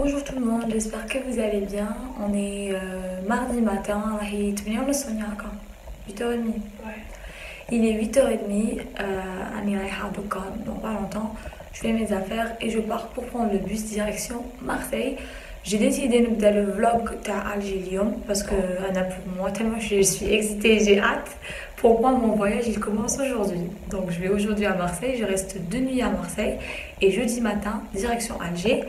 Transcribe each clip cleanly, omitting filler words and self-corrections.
Bonjour tout le monde, j'espère que vous allez bien. On est mardi matin, il est 8h30. Il est 8h30, dans pas longtemps. Je fais mes affaires et je pars pour prendre le bus direction Marseille. J'ai décidé de faire le vlog d'Alger parce que pour moi, tellement je suis excitée, j'ai hâte. Pour moi, mon voyage il commence aujourd'hui. Donc je vais aujourd'hui à Marseille, je reste 2 nuits à Marseille et jeudi matin, direction Alger.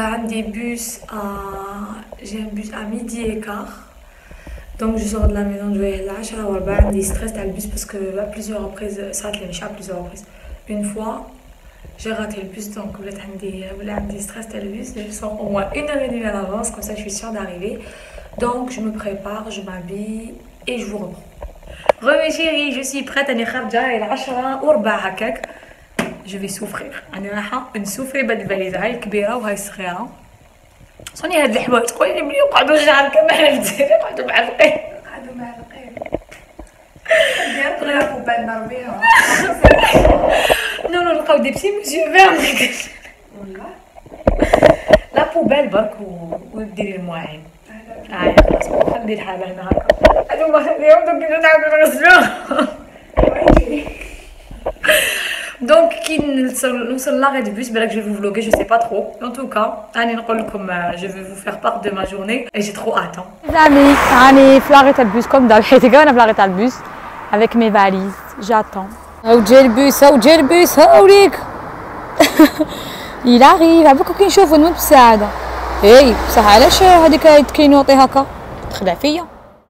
J'ai un bus à midi et quart. Donc je sors de la maison, je vais là, j'ai stress dans le bus parce que à plusieurs reprises, ça à plusieurs reprises. Une fois, j'ai raté le bus, donc j'ai stress dans le bus. Je sors au moins 1h30 à l'avance, comme ça je suis sûre d'arriver. Donc je me prépare, je m'habille et je vous reprends. Mes chéris, je suis prête à je vais souffrir. Je souffrir بهاد الفاليزه هاي الكبيره وهاي الصغيره. صوني هاد الحوايج تقولي ملي يقعدوا شحال كمان يقعدوا معلقين. دير لا بوبال نربيها. نو نلقاو دي بسي مسيو فيرن والله. لا بوبال برك وديري المواعين. خلاص خلي الحاله هنا هكا. هادو اليوم دوك نعاودو نغسلوها. Donc, nous sommes l'arrêt du bus, je vais vous vlogger, je sais pas trop. En tout cas, je vais vous faire part de ma journée et j'ai trop hâte. Les amis, on est l'arrêt du bus comme d'habitude, on est l'arrêt du bus avec mes valises. J'attends. J'ai le bus, il arrive, avec aucune chose, nous بساعة. Hey, بصح علاش هذيك يتكينوطي هكا؟ تخدع فيا.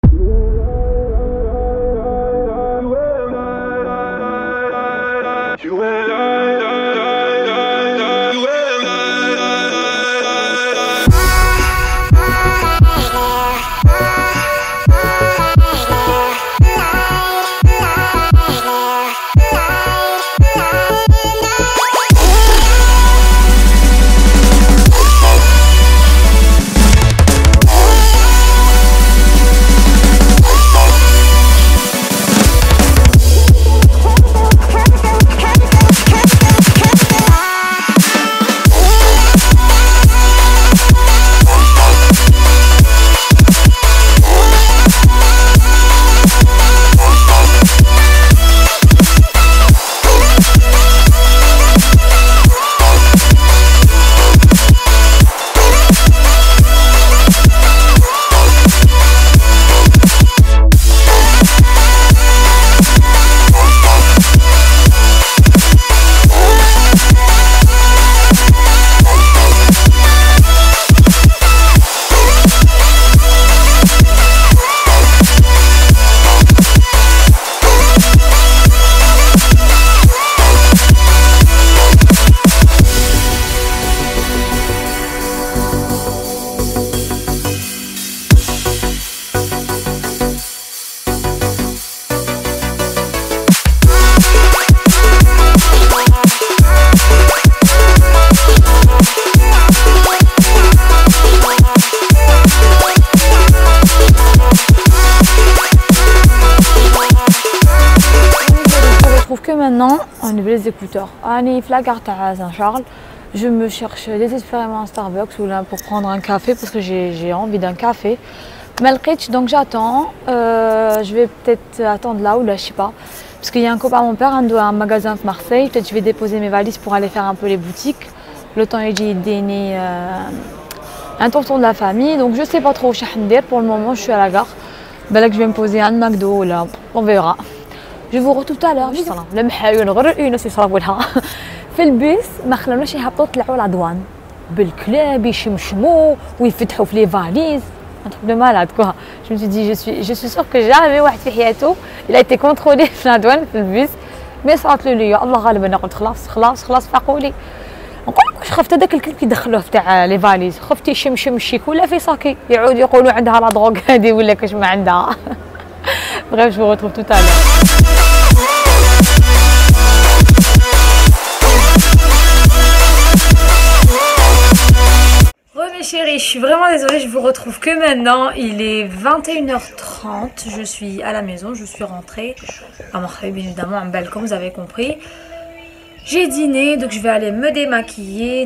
Maintenant, on ouvre les écouteurs. On est la gare à Saint-Charles. Je me cherche désespérément un Starbucks ou là pour prendre un café parce que j'ai envie d'un café. Malgré donc j'attends. Je vais peut-être attendre là ou là, je sais pas. Parce qu'il y a un copain à mon père, un magasin de Marseille. Peut-être je vais déposer mes valises pour aller faire un peu les boutiques. Le temps est donné un tonton de la famille. Donc je sais pas trop où je vais. Pour le moment, je suis à la gare. Ben là que je vais me poser un McDo là. On verra. Je vous retrouve tout à l'heure. لم حاول غير الناس يصرفوا لها في البيس ما خلوناش يهبطوا يطلعوا لادوان بالكلاب يشمشموا ويفتحوا في لي فاليز un truc de malade quoi. Je me suis dit je suis sûre que jamais واحد في حياته il a été contrôlé في الادوان في البيس مي صارت له ليا الله غالب انا قلت خلاص فاقوا لي نقول لك واش خفت هذاك الكلب كيدخلوه تاع لي فاليز خفت يشمشم الشيك ولا في صاكي يعود يقولوا عندها لا دروغ هذه ولا كاش ما عندها. Bref, je vous retrouve tout à l'heure. Mes chéris, je suis vraiment désolée, je vous retrouve que maintenant. Il est 21h30, je suis à la maison, je suis rentrée à Marseille, bien évidemment, en belle comme vous avez compris. J'ai dîné, donc je vais aller me démaquiller,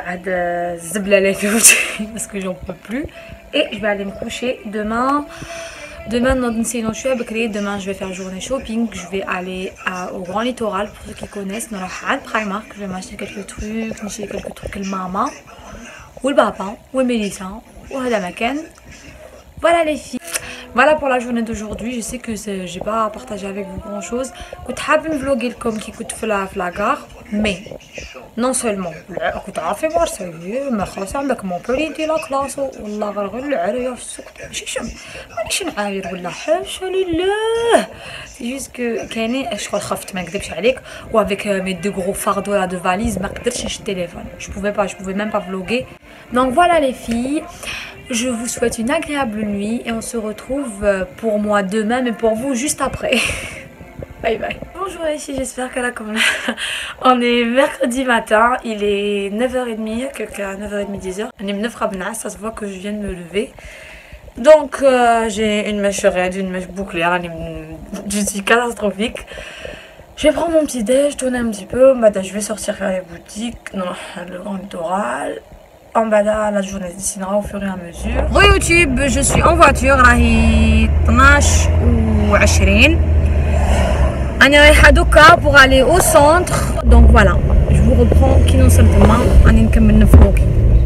parce que j'en peux plus. Et je vais aller me coucher demain. Demain, demain, je vais faire journée shopping. Je vais aller au Grand Littoral, pour ceux qui connaissent, dans la Had Primark. Je vais m'acheter quelques trucs, le maman, ou le papa, ou le Mélissa, ou la Macan. Voilà les filles. Voilà pour la journée d'aujourd'hui. Je sais que j'ai pas partagé avec vous grand chose. كنت حابه نفلوغي لكم كي كنت في لاكار مي نون سولمون كنت عارفه مارسيل ما خلاص عندك مونبولي دي لا كلاس والله غير العريه في السوق ماشي نعاير ولا حاشا لله سي جوست كو كاينين شغل خفت ما نكذبش عليك وافيك مي دو غرو فاردو لا دو فاليز ما قدرتش نشد التليفون je pouvais même pas vlogger. Donc voilà les filles, je vous souhaite une agréable nuit et on se retrouve pour moi demain mais pour vous juste après. Bye bye. Bonjour les filles, j'espère que là comme on est mercredi matin, il est 9h30, quelqu'un 9h30 10h. On est 9 rabna, ça se voit que je viens de me lever. Donc j'ai une mèche raide, une mèche bouclée, je suis catastrophique. Je vais prendre mon petit déj, tourner un petit peu, je vais sortir faire les boutiques, non, le Grand Littoral. En bas la journée se dessinera au fur et à mesure. Re YouTube, je suis en voiture, راهي 12 و 20. أنا رايحة دوكا pour aller au centre. Donc voilà, je vous reprends كي نوصل تما راني نكمل نفلوقي.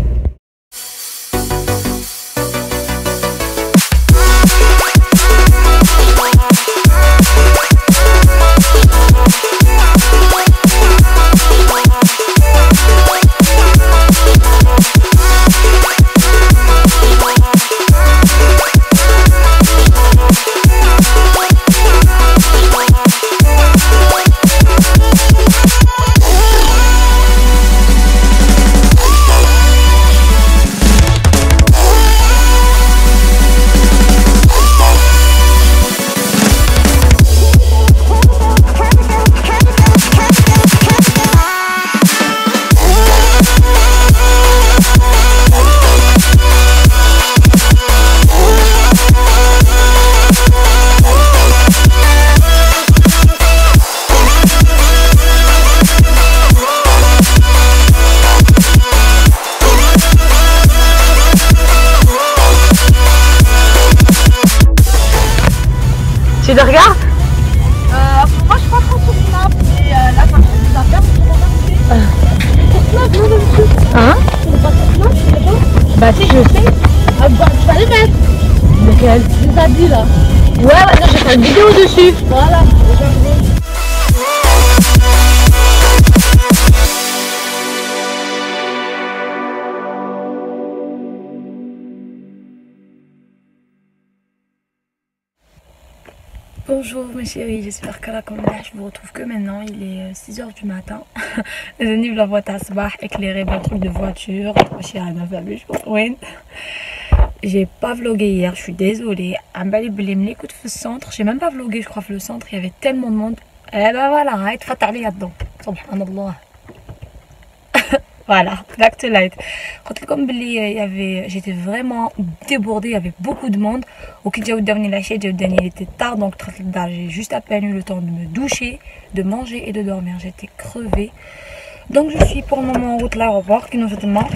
Tu te regardes? Moi je crois qu'on se snap, mais là quand je fais des affaires, je regarde. Hein? Tu veux pas sur snap? Tu sais pas? Bah si, je sais. Ah bah tu vas les mettre. Lequel? Tu les as dit là. Ouais, non, j'ai fait une vidéo dessus. Voilà, regardez. Bonjour mes chéris, j'espère que là comme là je vous retrouve que maintenant, il est 6h du matin. J'ai la voiture éclairée par truc de voiture. J'ai pas vlogué hier, je suis désolée. Écoute, le centre, j'ai même pas vlogué, je crois que le centre il y avait tellement de monde. Eh ben voilà, il te fait aller là-dedans. Subhanallah. Voilà, back to light. Comme j'étais vraiment débordée, il y avait beaucoup de monde. Au qui il était tard, donc j'ai juste à peine eu le temps de me doucher, de manger et de dormir. J'étais crevée. Donc je suis pour le moment en route à l'aéroport. Je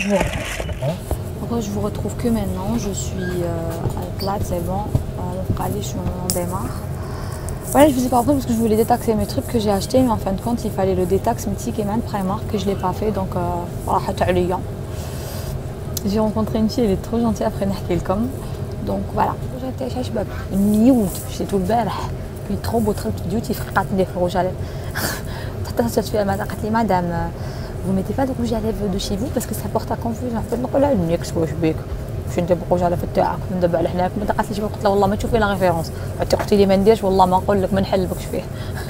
vous retrouve que maintenant. Je suis à Plat, c'est bon. On démarre. Voilà, je vous ai pas appris parce que je voulais détaxer mes trucs que j'ai achetés, mais en fin de compte, il fallait le détax mythique et man Primark que je l'ai pas fait, donc voilà. J'ai rencontré une fille, elle est trop gentille après نحكيلكم. Donc voilà. J'étais chez شباب نيود شريتو البارح كي trop beau دخلت في ديوتي فقعت ندير في الروج على حتى هزت فيها الماء قالت لي مدام vous mettez pas de rouge à lèvres de chez vous parce que ça porte à confusion. قلت نقول لها نيكس واش بيك باش ندير بالروج على تاعك ندبع على هناك. ما قالت لي قلت لها والله ما تشوفي لا ريفيرونس اعتقتي لي ما نديرش والله ما نقول لك ما نحلبكش فيه.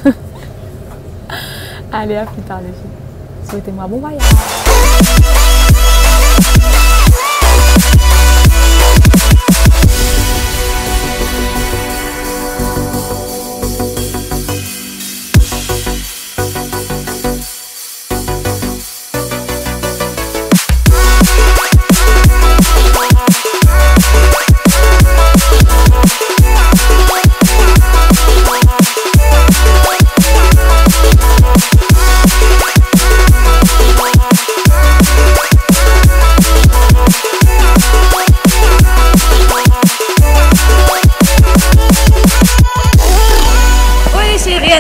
Allez, à plus tard les filles. Souhaitez-moi bon voyage.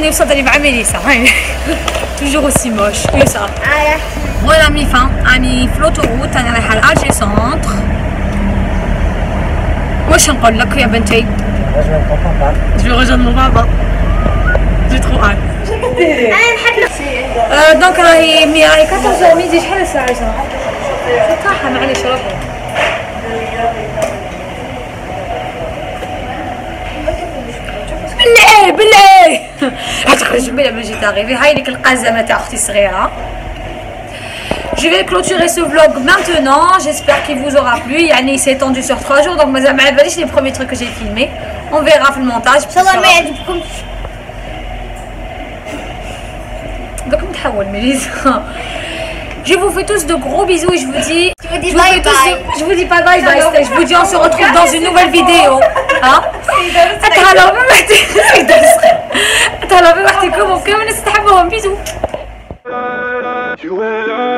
راني وصلت لي مع ميليسا توجور اوسي موش يسرا. فوالا مي فان راني في لوتوروت، انا رايحه لالجي سونتر. واش نقول لك يا بنتي؟ جو ريجون مون بابا جي ترو هاد. دونك راهي 14 ميدي. شحال الساعه؟ صراحه معليش ربي. بالله غتخرج بلا ما جيت اغيبي. هاي ليك القزمه تاع اختي الصغيره. Je vais clôturer ce vlog maintenant. J'espère qu'il vous aura plu. Yani c'est étendu sur 3 jours, donc ما عجبنيش les premiers trucs que j'ai filmés. On verra في المونتاج. دوك نتحول ميليسا. Je vous fais tous de gros bisous et je vous dis je vous dis pas bye bye. Je vous dis on se retrouve dans une nouvelle vidéo. Hein? تهلاو بوحدكم وكامل نستحبهم. bisous.